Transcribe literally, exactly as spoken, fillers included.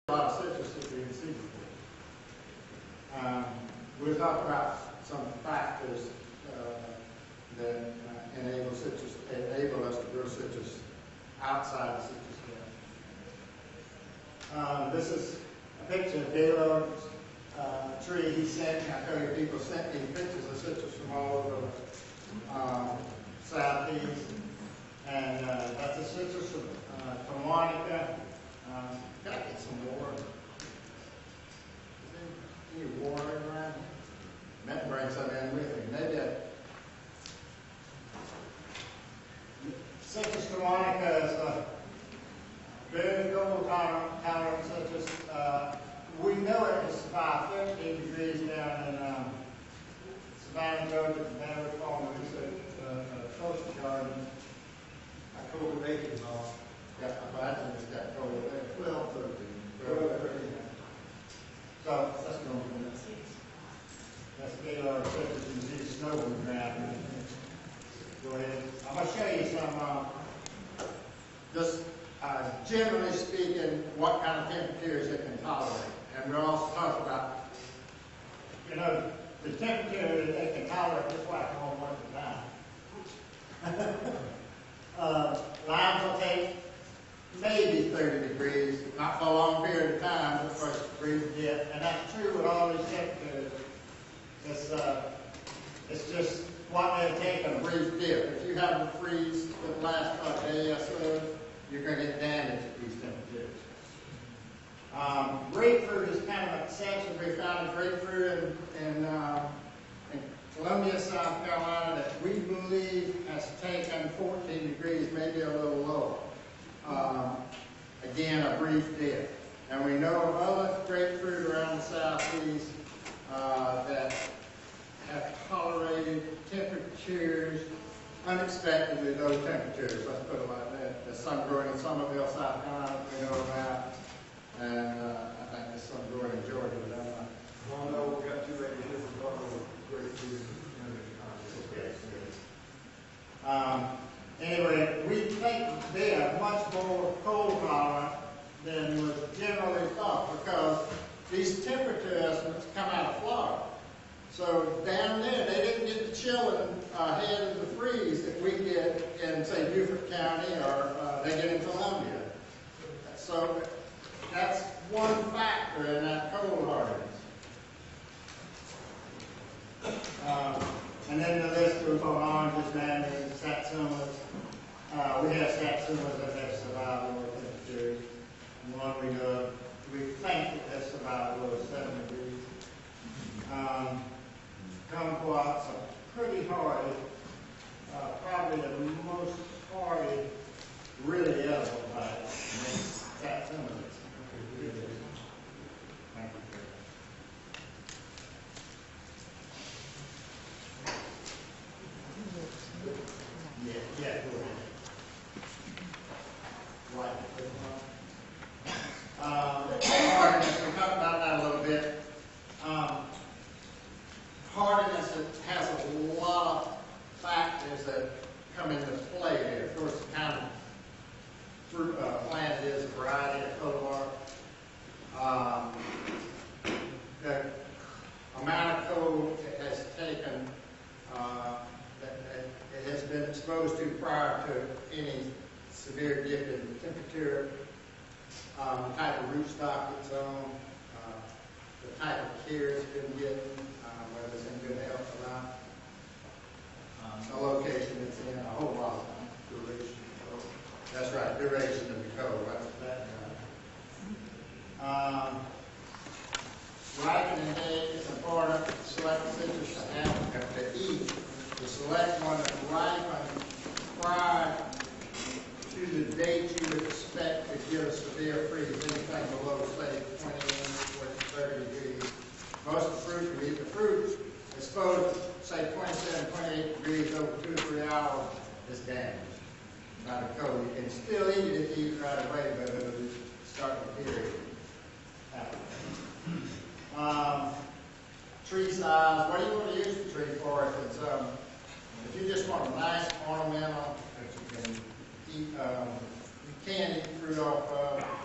A lot of citrus that we can see before. Um, we'll talk about some factors uh, that uh, enable citrus, enable us to grow citrus outside the citrus belt. Um, this is a picture of Gaylord's uh, tree he sent me. I tell you, people sent me pictures of citrus from all over the um, southeast, and uh, that's a citrus from uh, Harmonica. Um, Can I get some water? Is there any water around? I meant to bring some in with me. Maybe a citrus harmonica is a very cold tolerant, tolerant citrus. Uh, we know it will survive thirteen degrees down in um, Savannah, Georgia, the Banner Farm Research uh, uh, Social Garden. I cultivated them all. Yeah, but I think it's got cold there. twelve, thirteen. twelve, thirteen. So, let's go over this. That's Gaylord citrus. You can see snow on the ground. Go ahead. I'm going to show you some, uh, just uh, generally speaking, what kind of temperatures it can tolerate. And we'll also talk about, you know, the temperature that they can tolerate just like on one to nine. uh, limes will take maybe thirty degrees, not for a long period of time, but for a brief dip. And that's true with all these temperatures. It's, uh, it's just what they'll take a brief dip. If you have a freeze that lasts for a day or so, you're going to get damaged at these temperatures. Um, grapefruit is kind of an exception. We found a grapefruit in, in, uh, in Columbia, South Carolina, that we believe has taken fourteen degrees, maybe a little lower. Um, again, a brief dip. And we know of other grapefruit around the southeast uh, that have tolerated temperatures, unexpectedly low temperatures, let's put it like that. There's some growing in Somerville, South Carolina, we know about, and uh, I think there's some growing in Georgia, but I'm not. Well, no, we've got two acres here for Buffalo grapefruit. Um, anyway, we think they are much more cold tolerant than was generally thought, because these temperature estimates come out of Florida. So down there, they didn't get the chilling ahead of the freeze that we get in, say, Beaufort County, or uh, they get in Columbia. So that's one factor in that cold hardiness. Um, and then the list goes on, oranges, mandarins, satsumas. Uh, we have satsumas that have survived lower temperatures. One we know, we think it has survived below seven degrees. Um, kumquats are pretty hardy, uh, probably the most hardy, really edible type. Satsumas. Thank you. Yeah, yeah, go ahead. Right. Um, hardiness, we talked about that a little bit. Um, hardiness has a lot of factors that come into play there. Of course, the kind of fruit uh, plant it is, a variety of cultivar. Um, the amount of cold it has taken, uh, that, that it has been exposed to prior to any severe dip in temperature, um, the type of rootstock it's on, uh, the type of care it's been getting, uh, whether it's in good health or not, um, the location it's in, a whole lot of duration of cold. That's right, duration of the cold. That's that. Um, ripening date is important. Select citrus to have to eat. To select one that ripens prior to the date you would expect to give a severe freeze, anything below, say, twenty-eight or thirty degrees. Most of the fruit, you eat the fruit, exposed, say, twenty-seven, twenty-eight degrees over two or three hours, is damaged. Not a cold. You can still eat it if you eat right away, but it'll start the period. Um, tree size. What do you want to use the tree for? If it's um, if you just want a nice ornamental that you can eat, um, you can eat fruit off of.